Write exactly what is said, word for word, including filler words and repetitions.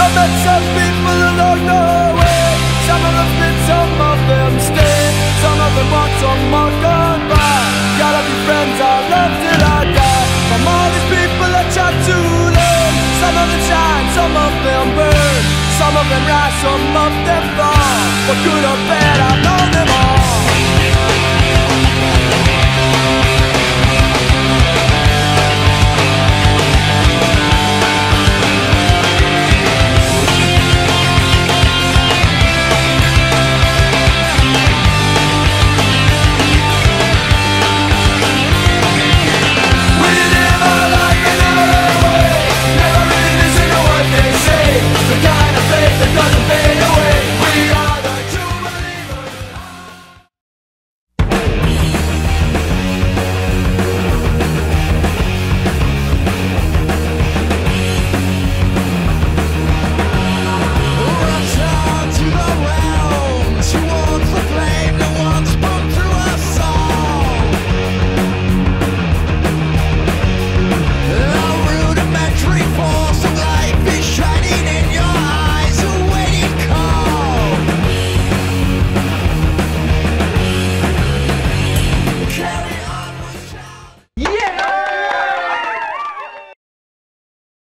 met some people along the way. Some of them spit, some of them stay. Some of them want some more goodbye. Gotta be friends, I love till I die. From all these people I try to learn. Some of them shine, some of them burn. Some of them rise, some of them fall. For good or bad, I know